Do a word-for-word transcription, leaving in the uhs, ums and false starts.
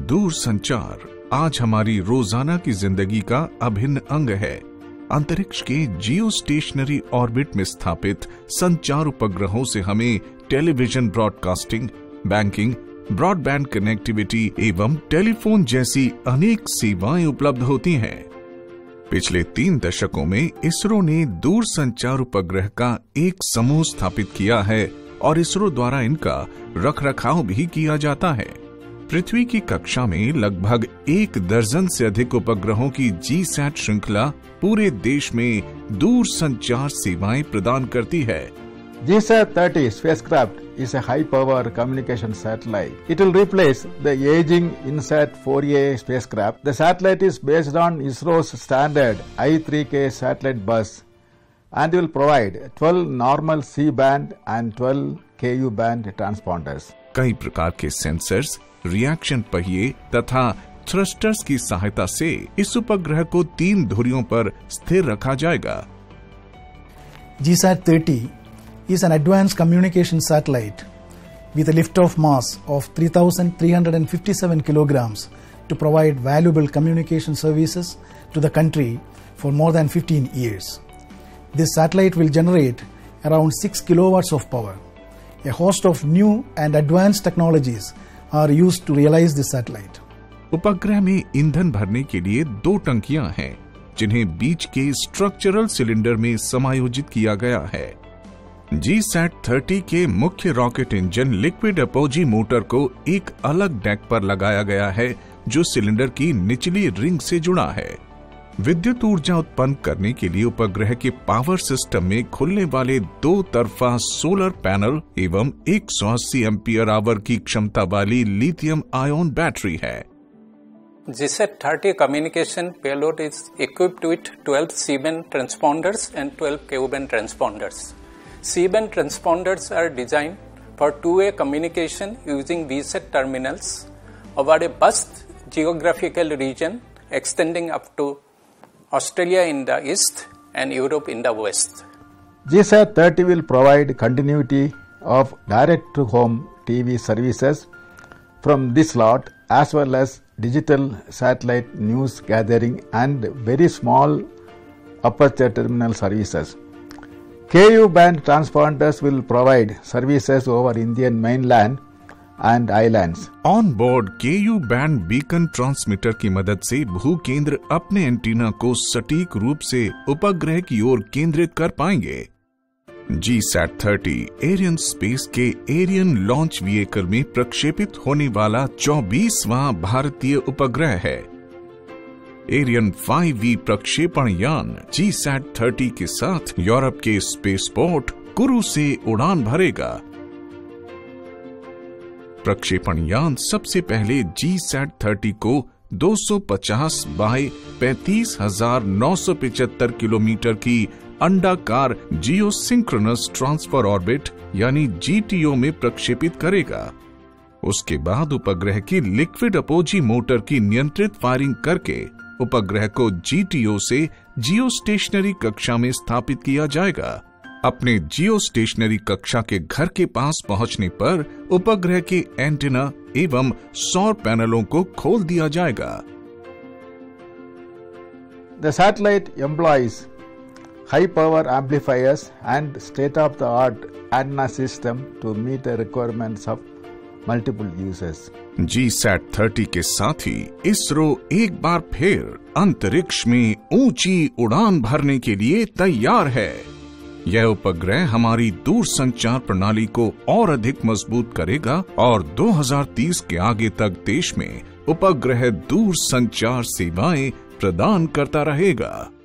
दूर संचार आज हमारी रोजाना की जिंदगी का अभिन्न अंग है। अंतरिक्ष के जियो स्टेशनरी ऑर्बिट में स्थापित संचार उपग्रहों से हमें television broadcasting, banking, broadband connectivity एवं टेलीफोन जैसी अनेक सेवाएं उपलब्ध होती हैं। पिछले तीन दशकों में इसरो ने दूर संचार उपग्रह का एक समूह स्थापित किया है और इसरो द्वारा इनका रखरखाव भी किया जाता है। पृथ्वी की कक्षा में लगभग एक दर्जन से अधिक उपग्रहों की जी सैट श्रृंखला पूरे देश में दूर संचार सेवाएं प्रदान करती है। G SAT thirty spacecraft is a high-power communication satellite. It will replace the aging INSAT four A spacecraft. The satellite is based on ISRO's standard I three K satellite bus and will provide twelve normal C-band and twelve K U band transponders. कई प्रकार के sensors, reaction पहिए तथा thrusters की सहायता से इस उपग्रह को तीन धुरियों पर स्थिर रखा जाएगा। G SAT thirty is an advanced communication satellite with a lift-off mass of three thousand three hundred fifty-seven kilograms to provide valuable communication services to the country for more than fifteen years. This satellite will generate around six kilowatts of power. A host of new and advanced technologies are used to realize this satellite. उपग्रह में ईंधन भरने के लिए दो टंकियां हैं, जिन्हें बीच के स्ट्रक्चरल सिलेंडर में समायोजित किया गया है। जी सैट थर्टी के मुख्य rocket engine liquid apogee motor को एक अलग डेक पर लगाया गया है, जो सिलेंडर की निचली रिंग से जुड़ा है। विद्युत ऊर्जा उत्पन्न करने के लिए उपग्रह के पावर सिस्टम में खुलने वाले दो तरफा सोलर पैनल एवं एक सौ अस्सी एम्पियर आवर की क्षमता वाली लिथियम आयन बैटरी है। G SAT thirty communication payload is equipped with twelve C-band transponders and twelve K U band transponders. C-band transponders are designed for two-way communication using V SAT terminals over a vast geographical region extending up to Australia in the east and Europe in the west. G SAT thirty will provide continuity of direct-to-home T V services from this lot as well as digital satellite news gathering and very small aperture terminal services. K U band transponders will provide services over Indian mainland and islands. On board K U band beacon transmitter की मदद से भू केंद्र अपने antenna को सटीक रूप से उपग्रह की ओर केंद्रित कर पाएंगे। G SAT thirty Ariane space के एरियन लॉन्च व्हीकल में प्रक्षेपित होने वाला चौबीसवां भारतीय उपग्रह है। एरियन फाइव वी प्रक्षेपण यान जी सैट थर्टी के साथ यूरोप के स्पेसपोर्ट कुरु से उड़ान भरेगा। प्रक्षेपण यान सबसे पहले जी सैट थर्टी को दो सौ पचास बाय पैंतीस हजार नौ सौ पिचहत्तर किलोमीटर की अंडाकार जियो सिंक्रोनस ट्रांसफर ऑर्बिट यानी जी टी ओ में प्रक्षेपित करेगा। उसके बाद उपग्रह की लिक्विड अपोजी मोटर की नियंत्रित फायरिंग करके उपग्रह को जी टी ओ से जियो स्टेशनरी कक्षा में स्थापित किया जाएगा। अपने जियो स्टेशनरी कक्षा के घर के पास पहुंचने पर उपग्रह के एंटीना एवं सौर पैनलों को खोल दिया जाएगा। The satellite employs high-power amplifiers and state-of-the-art antenna system to meet the requirements of multiple users. G SAT thirty के साथ ही इसरो एक बार फिर अंतरिक्ष में ऊंची उड़ान भरने के लिए तैयार है। यह उपग्रह हमारी दूर संचार प्रणाली को और अधिक मजबूत करेगा और दो हज़ार तीस के आगे तक देश में उपग्रह दूर संचार सेवाएं प्रदान करता रहेगा।